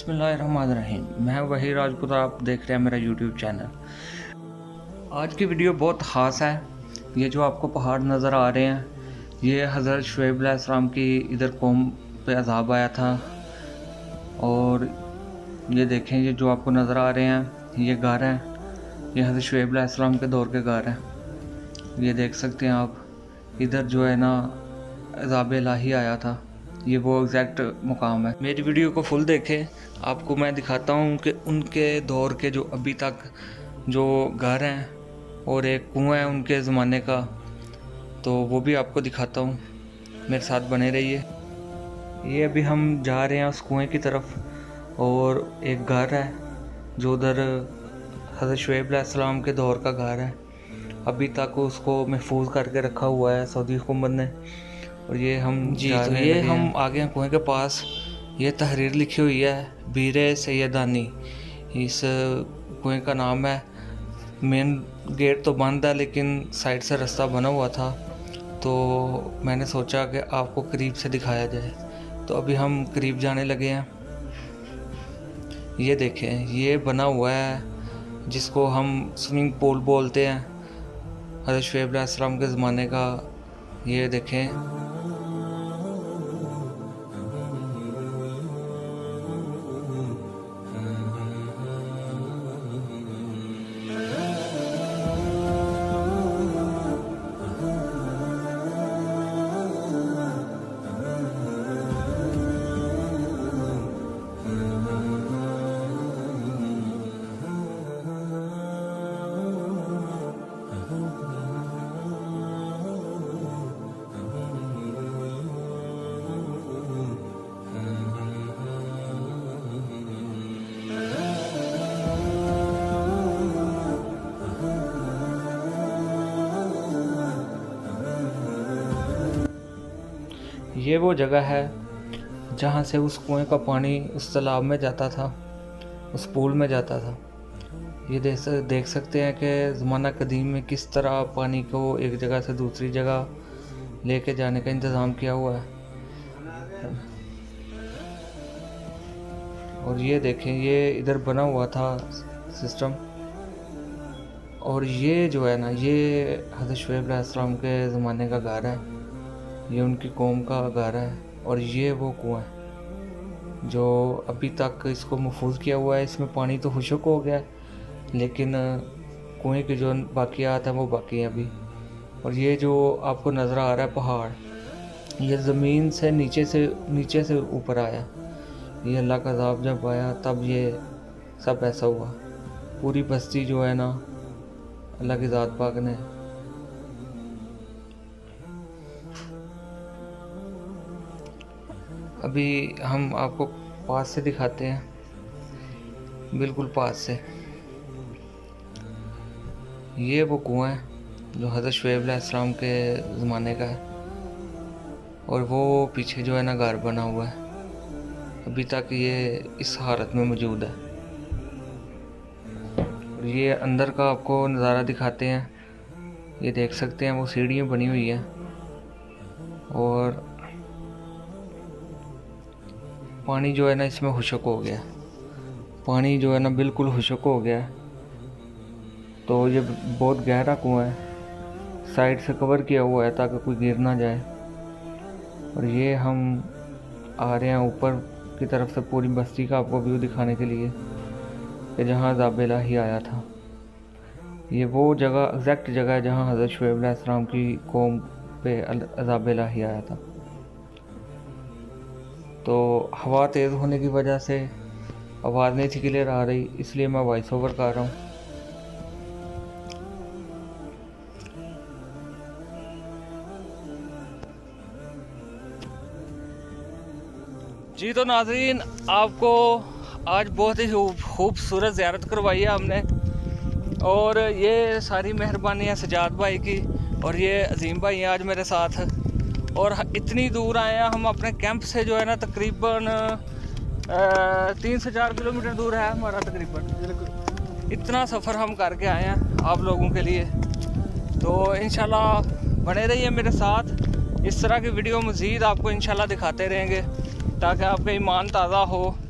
बिस्मिल्लाहिर्रहमानिर्रहीम। मैं वही राजपूत, आप देख रहे हैं मेरा यूट्यूब चैनल। आज की वीडियो बहुत ख़ास है। ये जो आपको पहाड़ नज़र आ रहे हैं, ये हज़रत शुएब अलैहिस्सलाम की इधर कौम पे अज़ाब आया था। और ये देखें, ये जो आपको नज़र आ रहे हैं, ये घर हैं, ये हज़रत शुएब अलैहिस्सलाम के दौर के घर हैं। ये देख सकते हैं आप, इधर जो है ना अज़ाब इलाही आया था। ये वो एग्जैक्ट मुकाम है। मेरी वीडियो को फुल देखें, आपको मैं दिखाता हूँ कि उनके दौर के जो अभी तक जो घर हैं और एक कुआं है उनके ज़माने का, तो वो भी आपको दिखाता हूँ। मेरे साथ बने रहिए। ये अभी हम जा रहे हैं उस कुएं की तरफ, और एक घर है जो उधर हज़रत शुएब अलैहिस्सलाम के दौर का घर है। अभी तक उसको महफूज करके रखा हुआ है सऊदी हुकूमत ने। और ये हम ये हम आ गए हैं कुएं के पास। ये तहरीर लिखी हुई है बीरे सैयदानी, इस कुएं का नाम है। मेन गेट तो बंद है, लेकिन साइड से रास्ता बना हुआ था, तो मैंने सोचा कि आपको करीब से दिखाया जाए। तो अभी हम करीब जाने लगे हैं। ये देखें, ये बना हुआ है जिसको हम स्विमिंग पूल बोलते हैं, हज़रत शुएब अलैहिस्सलाम के ज़माने का। ये देखें, ये वो जगह है जहाँ से उस कुएं का पानी उस तालाब में जाता था, उस पूल में जाता था। ये देख सकते हैं कि ज़माना कदीम में किस तरह पानी को एक जगह से दूसरी जगह लेके जाने का इंतज़ाम किया हुआ है। और ये देखें, ये इधर बना हुआ था सिस्टम। और ये जो है ना, ये हज़रत शुएब अलैहिस्सलाम के ज़माने का घर है, ये उनकी कौम का घर है। और ये वो कुआं है जो अभी तक इसको महफूज किया हुआ है। इसमें पानी तो खुश्क हो गया, लेकिन कुएं की जो बाकियात हैं वो बाकी हैं अभी। और ये जो आपको नज़र आ रहा है पहाड़, ये ज़मीन से नीचे से ऊपर आया। ये अल्लाह का अज़ाब जब आया तब ये सब ऐसा हुआ। पूरी बस्ती जो है ना, अल्लाह की ज़ात पाक ने अभी हम आपको पास से दिखाते हैं, बिल्कुल पास से। ये वो कुआं है जो हज़रत शुएब अलैहिस्सलाम के ज़माने का है। और वो पीछे जो है ना घर बना हुआ है, अभी तक ये इस हालत में मौजूद है। और ये अंदर का आपको नज़ारा दिखाते हैं। ये देख सकते हैं वो सीढ़ियाँ बनी हुई हैं, और पानी जो है ना इसमें खुश्क हो गया। पानी जो है ना बिल्कुल खुश्क हो गया। तो ये बहुत गहरा कुआं है, साइड से कवर किया हुआ है ताकि कोई गिर ना जाए। और ये हम आ रहे हैं ऊपर की तरफ से पूरी बस्ती का आपको व्यू दिखाने के लिए कि जहाँ अज़ाब इलाही आया था। ये वो जगह, एग्जैक्ट जगह है जहाँ हज़रत शुएब अलैहिस्सलाम की कौम पे अज़ाब इलाही आया था। तो हवा तेज़ होने की वजह से आवाज़ नहीं थी क्लियर आ रही, इसलिए मैं वॉइस ओवर कर रहा हूँ। जी तो नाज़रीन, आपको आज बहुत ही खूबसूरत ज़ियारत करवाई है हमने। और ये सारी मेहरबानी है सजाद भाई की, और ये अजीम भाई हैं आज मेरे साथ। और इतनी दूर आए हैं हम अपने कैंप से, जो है ना तकरीबन 3 से 4 किलोमीटर दूर है हमारा तकरीबन। इतना सफ़र हम करके आए हैं आप लोगों के लिए। तो इंशाल्लाह बने रहिए मेरे साथ। इस तरह की वीडियो मज़ीद आपको इंशाल्लाह दिखाते रहेंगे, ताकि आपका ईमान ताज़ा हो